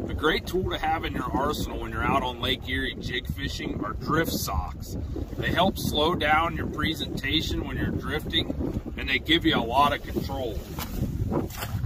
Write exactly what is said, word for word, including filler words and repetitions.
A great tool to have in your arsenal when you're out on Lake Erie jig fishing are drift socks. They help slow down your presentation when you're drifting, and they give you a lot of control.